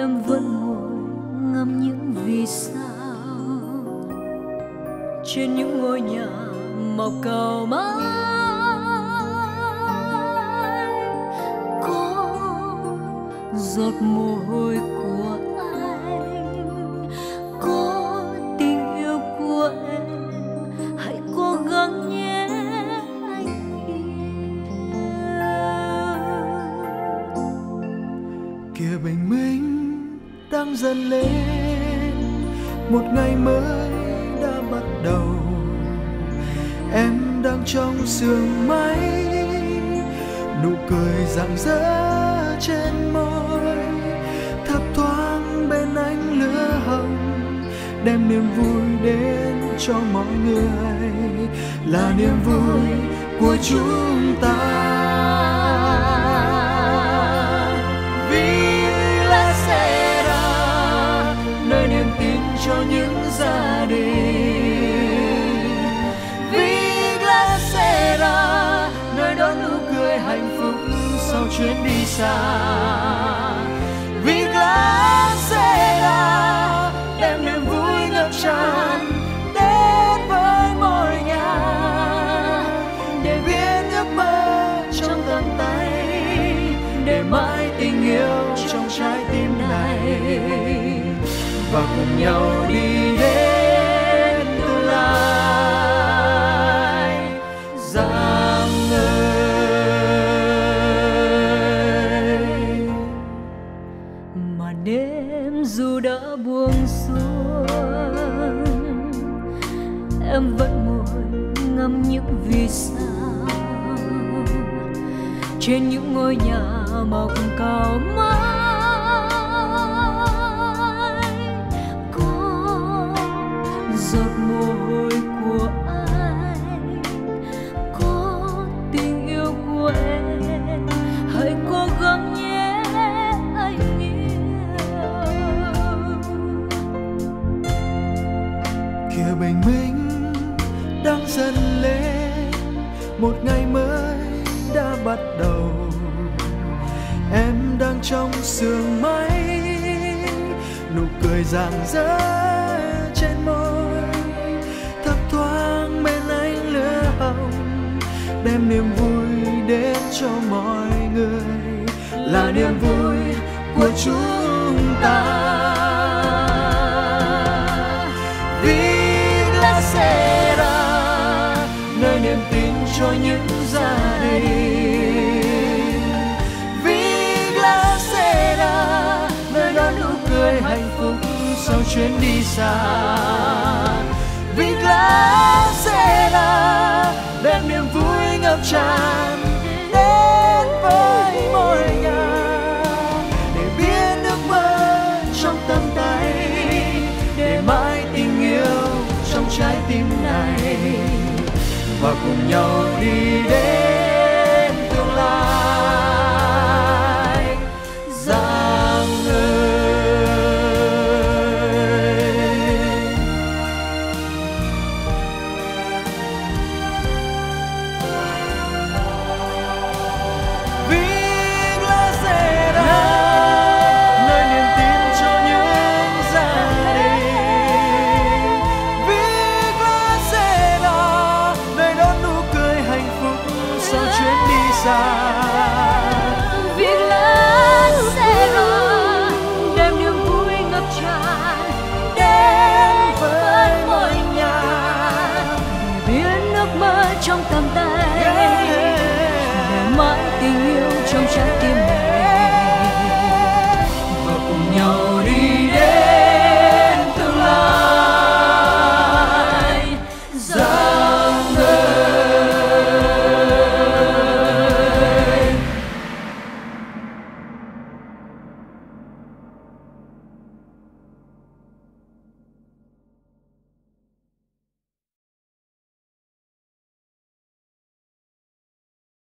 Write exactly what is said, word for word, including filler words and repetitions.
em vẫn ngồi ngắm những vì sao trên những ngôi nhà mọc cào mãi. Có giọt mồ hôi của anh, có tình yêu của em, hãy cố gắng nhé anh yêu. Kìa bình minh đang dần lên, một ngày mới đã bắt đầu. Em đang trong sương mây, nụ cười rạng rỡ trên môi, thấp thoáng bên ánh lửa hồng, đem niềm vui đến cho mọi người, là niềm vui của chúng ta. Villa Sera, nơi niềm tin cho những gia đình. Villa Sera, nơi đón nụ cười hạnh phúc sau chuyến đi xa. Villa Sera, đem niềm vui ngập tràn đến với mỗi nhà, để biến ước mơ trong tầm tay, để mãi tình yêu trong trái tim này, và cùng nhau đi đến tương lai rạng ngời. Mà đêm dù đã buông xuống, em vẫn ngồi ngắm những vì sao trên những ngôi nhà mọc cao mãi. Có giọt mồ hôi của anh, có tình yêu của em, hãy cố gắng nhé anh yêu. Kìa bình minh đang dần lên, một ngày mới đã bắt đầu. Em đang trong sương mây, nụ cười rạng rỡ trên môi, thấp thoáng bên ánh lửa hồng, đem niềm vui đến cho mọi người, là niềm vui của chúng ta. Villa Sera, nơi niềm tin cho những gia đình. Villa Sera, nơi đón nụ cười hạnh phúc sau chuyến đi xa. Villa Sera, đem niềm vui ngập tràn đến với mỗi nhà, để biến ước mơ trong tầm tay, để mãi tình yêu trong trái tim này, và cùng nhau đi đến